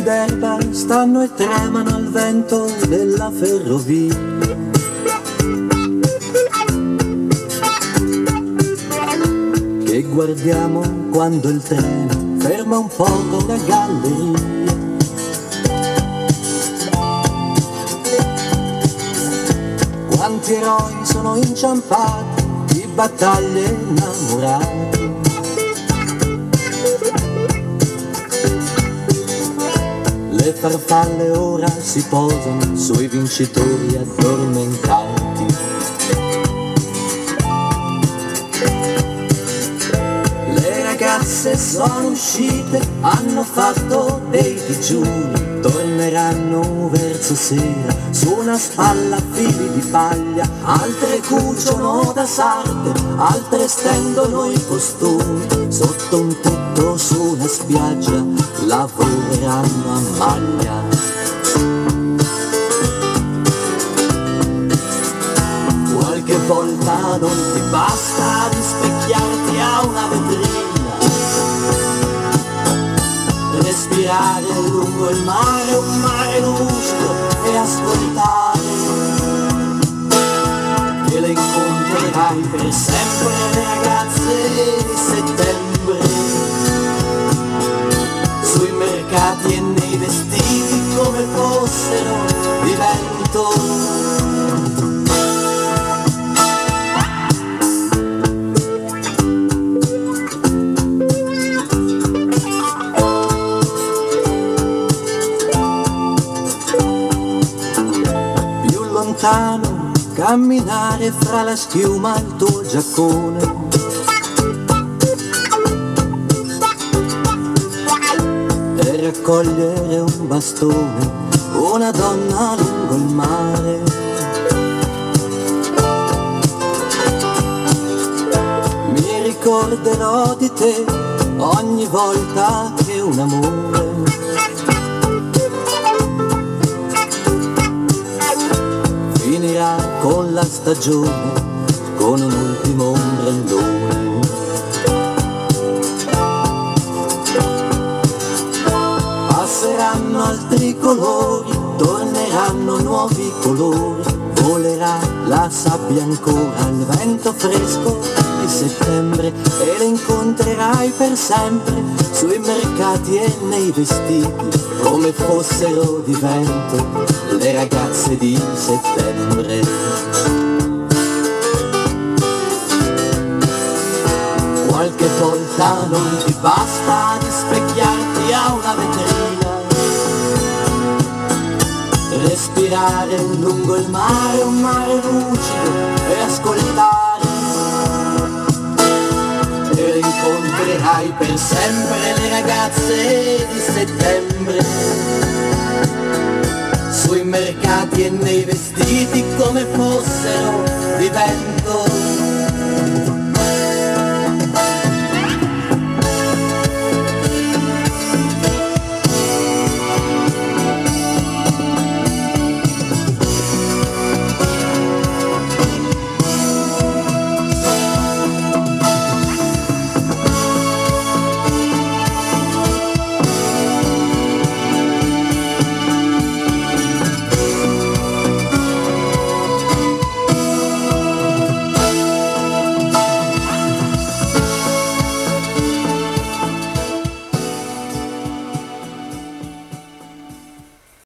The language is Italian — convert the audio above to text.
d'erba stanno e tremano al vento della ferrovia. Che guardiamo quando il treno ferma un poco la galleria. Quanti eroi sono inciampati di battaglie innamorate. Le farfalle ora si posano sui vincitori addormentati. Le ragazze sono uscite, hanno fatto dei digiuni, torneranno verso sera su una spalla a fili di paglia. Altre cuciono da sarde, altre stendono i costumi, sotto un tetto su una spiaggia lavoreranno a maglia. Qualche volta non ti basta rispecchiarti a una vetrina, respirare lungo il mare, un mare lucido, e ascoltare che le incontrerai per sempre le ragazze di settembre, sui mercati e nei vestiti come fossero di vento. Camminare fra la schiuma al tuo giaccone, e raccogliere un bastone, una donna lungo il mare. Mi ricorderò di te ogni volta che un amore finirà con la stagione, con un ultimo ombrellone. Passeranno altri colori, torneranno nuovi colori, volerà la sabbia ancora al vento fresco di settembre, e le incontrerai per sempre sui mercati e nei vestiti come fossero di vento le ragazze di settembre. Qualche volta non ti basta rispecchiarti a una vetrina, respirare lungo il mare, un mare lucido, e ascoltare, e incontrerai per sempre le ragazze di settembre, sui mercati e nei vestiti come fossero di vento.